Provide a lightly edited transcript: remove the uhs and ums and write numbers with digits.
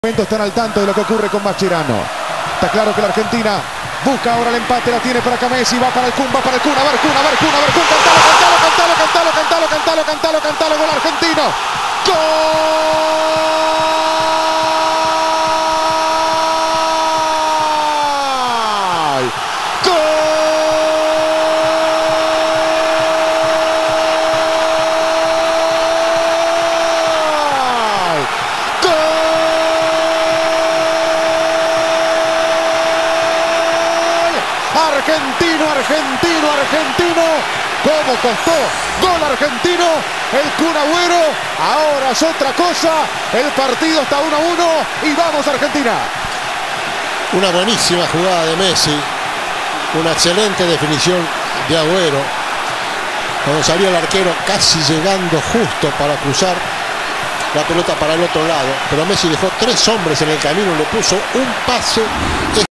Están al tanto de lo que ocurre con Mascherano. Está claro que la Argentina busca ahora el empate, la tiene para acá Messi, va para el Kun, a ver Kun, a ver Kun, cantalo, gol argentino. Argentino, ¿cómo costó? Gol argentino, el Kun Agüero, ahora es otra cosa, el partido está 1-1 y vamos Argentina. Una buenísima jugada de Messi, una excelente definición de Agüero, cuando salió el arquero casi llegando justo para cruzar la pelota para el otro lado, pero Messi dejó 3 hombres en el camino, le puso un pase